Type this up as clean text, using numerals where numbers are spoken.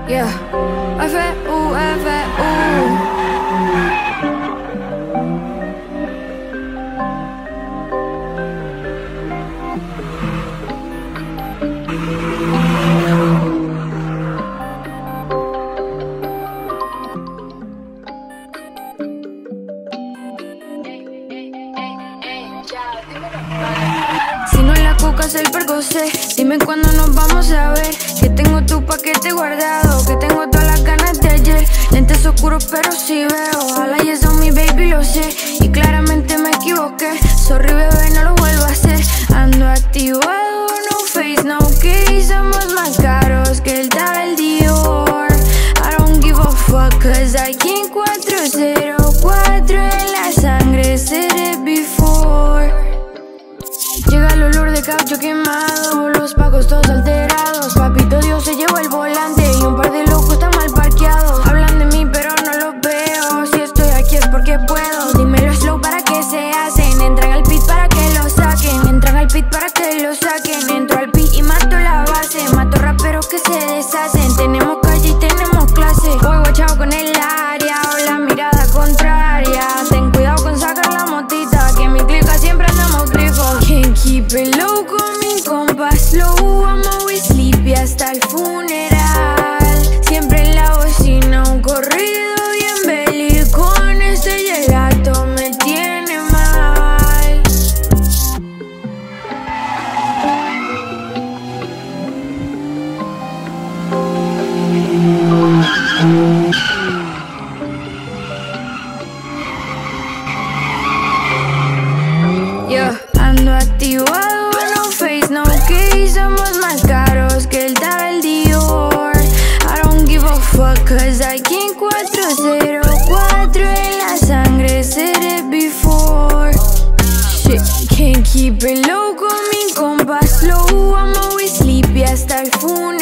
Yeah, F-U-F-U. Si no es la coca es el percocé. Dime cuándo nos vamos a ver. Que tengo tu paquete guardado, que tengo todas las ganas de ayer. Lentes oscuros pero sí veo. Ojalá y eso mi baby lo sé. Y claramente me equivoqué. Sorry bebé, no lo vuelvo a hacer. Ando activado, no face, no case. Somos más caros que el tal Dior. I don't give a fuck cause I can't 404 en la sangre, said it before. Llega el olor de caucho quemado, los pagos todos alterados. Papito Dios se llevó el volante y un par de locos están mal parqueados. Hablan de mí pero no los veo, si estoy aquí es porque puedo. Dímelo slow para que se hacen, entran al pit para que lo saquen. Entran al pit para que lo saquen. Entro al pit y mato la base, mato raperos que se deshacen. Tenemos calle y tenemos clase, voy guachado con el área o la mirada contraria. Ten cuidado con sacar la motita, que en mi clica siempre andamos grifos. Can't keep it low con mi compa slow, I'm always sleepy hasta el funeral. Siempre en la bocina un corrido bien belicón. Este gelato me tiene mal. Yeah, ando activado, no face, no case. Somos más caros que el tal Dior. I don't give a fuck cause I can't 404 en la sangre, said it before. Shit, can't keep it low con mi compa slow, I'm always sleepy hasta el funeral.